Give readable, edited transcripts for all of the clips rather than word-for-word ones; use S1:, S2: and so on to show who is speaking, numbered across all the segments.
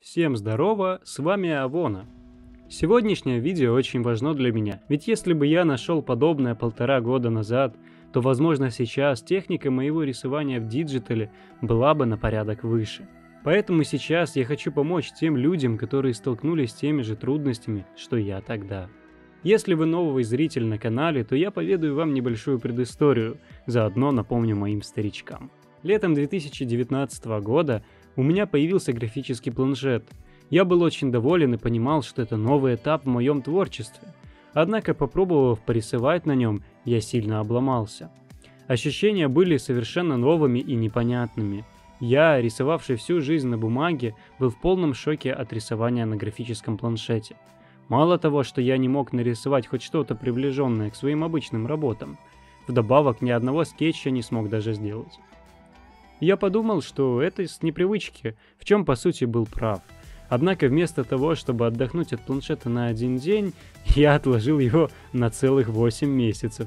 S1: Всем здорово, с вами Авона. Сегодняшнее видео очень важно для меня, ведь если бы я нашел подобное 1,5 года назад, то возможно сейчас техника моего рисования в диджитале была бы на порядок выше. Поэтому сейчас я хочу помочь тем людям, которые столкнулись с теми же трудностями, что я тогда. Если вы новый зритель на канале, то я поведаю вам небольшую предысторию, заодно напомню моим старичкам. Летом 2019 года у меня появился графический планшет. Я был очень доволен и понимал, что это новый этап в моем творчестве. Однако, попробовав порисовать на нем, я сильно обломался. Ощущения были совершенно новыми и непонятными. Я, рисовавший всю жизнь на бумаге, был в полном шоке от рисования на графическом планшете. Мало того, что я не мог нарисовать хоть что-то приближенное к своим обычным работам, вдобавок ни одного скетча не смог даже сделать. Я подумал, что это с непривычки, в чем по сути был прав. Однако вместо того, чтобы отдохнуть от планшета на один день, я отложил его на целых 8 месяцев.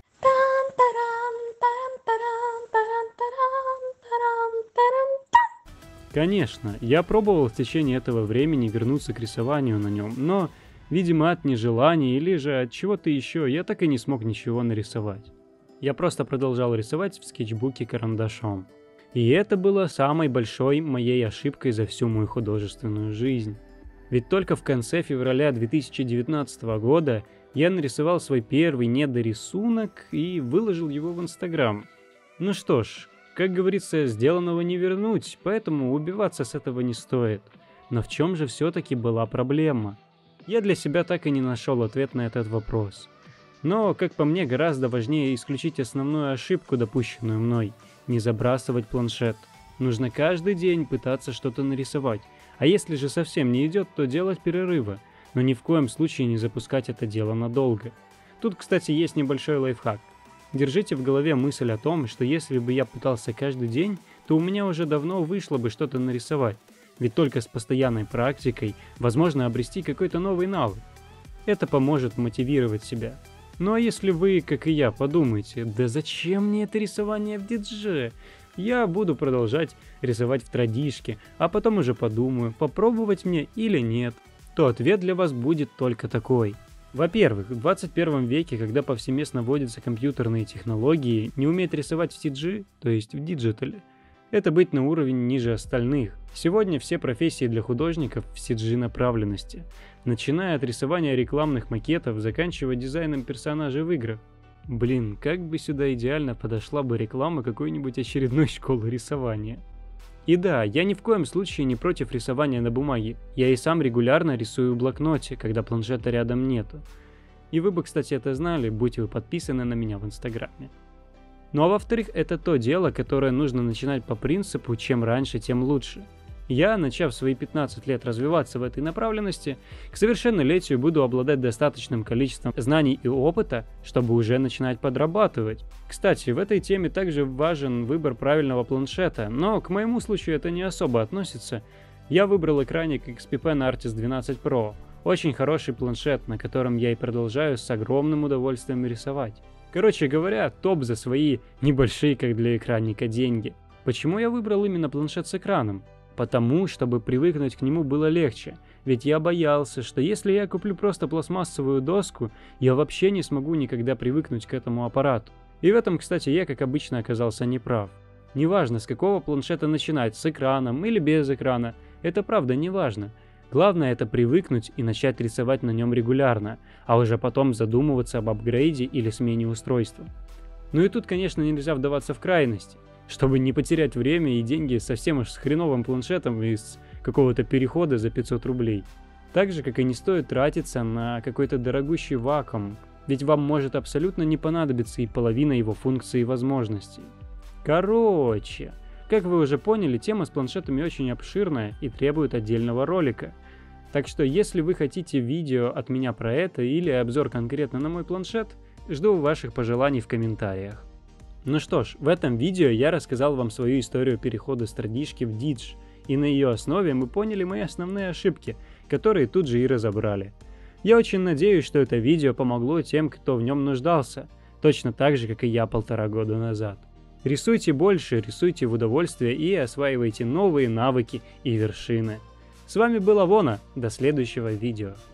S1: Конечно, я пробовал в течение этого времени вернуться к рисованию на нем, но, видимо, от нежелания или же от чего-то еще, я так и не смог ничего нарисовать. Я просто продолжал рисовать в скетчбуке карандашом. И это было самой большой моей ошибкой за всю мою художественную жизнь. Ведь только в конце февраля 2019 года я нарисовал свой первый недорисунок и выложил его в Инстаграм. Ну что ж, как говорится, сделанного не вернуть, поэтому убиваться с этого не стоит. Но в чем же все-таки была проблема? Я для себя так и не нашел ответ на этот вопрос. Но, как по мне, гораздо важнее исключить основную ошибку, допущенную мной. Не забрасывать планшет. Нужно каждый день пытаться что-то нарисовать. А если же совсем не идет, то делать перерывы. Но ни в коем случае не запускать это дело надолго. Тут, кстати, есть небольшой лайфхак. Держите в голове мысль о том, что если бы я пытался каждый день, то у меня уже давно вышло бы что-то нарисовать. Ведь только с постоянной практикой возможно обрести какой-то новый навык. Это поможет мотивировать себя. Ну а если вы, как и я, подумаете, да зачем мне это рисование в дидже? Я буду продолжать рисовать в традишке, а потом уже подумаю, попробовать мне или нет, то ответ для вас будет только такой. Во-первых, в 21 веке, когда повсеместно вводятся компьютерные технологии, не уметь рисовать в CG, то есть в диджитале, это быть на уровень ниже остальных. Сегодня все профессии для художников в CG направленности, начиная от рисования рекламных макетов, заканчивая дизайном персонажей в играх. Блин, как бы сюда идеально подошла бы реклама какой-нибудь очередной школы рисования. И да, я ни в коем случае не против рисования на бумаге. Я и сам регулярно рисую в блокноте, когда планшета рядом нету. И вы бы, кстати, это знали, будь вы подписаны на меня в Инстаграме. Ну а во-вторых, это то дело, которое нужно начинать по принципу «чем раньше, тем лучше». Я, начав свои 15 лет развиваться в этой направленности, к совершеннолетию буду обладать достаточным количеством знаний и опыта, чтобы уже начинать подрабатывать. Кстати, в этой теме также важен выбор правильного планшета, но к моему случаю это не особо относится. Я выбрал экранник XP Pen Artist 12 Pro. Очень хороший планшет, на котором я и продолжаю с огромным удовольствием рисовать. Короче говоря, топ за свои небольшие, как для экранника, деньги. Почему я выбрал именно планшет с экраном? Потому, чтобы привыкнуть к нему было легче. Ведь я боялся, что если я куплю просто пластмассовую доску, я вообще не смогу никогда привыкнуть к этому аппарату. И в этом, кстати, я, как обычно, оказался неправ. Неважно, с какого планшета начинать, с экраном или без экрана, это правда не важно. Главное это привыкнуть и начать рисовать на нем регулярно, а уже потом задумываться об апгрейде или смене устройства. Ну и тут, конечно, нельзя вдаваться в крайности, чтобы не потерять время и деньги совсем уж с хреновым планшетом из какого-то перехода за 500 рублей. Так же, как и не стоит тратиться на какой-то дорогущий вакуум, ведь вам может абсолютно не понадобиться и половина его функций и возможностей. Короче, как вы уже поняли, тема с планшетами очень обширная и требует отдельного ролика. Так что, если вы хотите видео от меня про это или обзор конкретно на мой планшет, жду ваших пожеланий в комментариях. Ну что ж, в этом видео я рассказал вам свою историю перехода с традишки в дидж, и на ее основе мы поняли мои основные ошибки, которые тут же и разобрали. Я очень надеюсь, что это видео помогло тем, кто в нем нуждался, точно так же, как и я 1,5 года назад. Рисуйте больше, рисуйте в удовольствие и осваивайте новые навыки и вершины. С вами была Вона, до следующего видео.